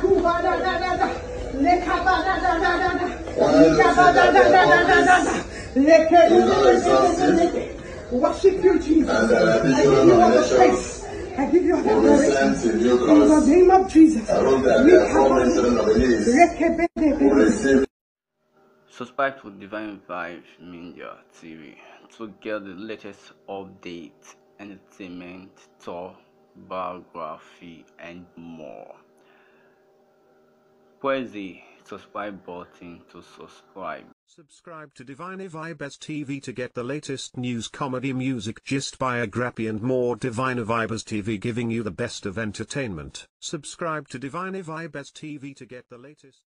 Worship you, Jesus. I give you all the praise. I give you all the glory. In the name of Jesus. Subscribe to Divine Vibe Media TV to get the latest updates, entertainment, talk, biography, and more. Press the subscribe button to subscribe. Subscribe to Divine Vibes TV to get the latest news, comedy, music, gist, biography, and more. Divine Vibes TV, giving you the best of entertainment. Subscribe to Divine Vibes TV to get the latest.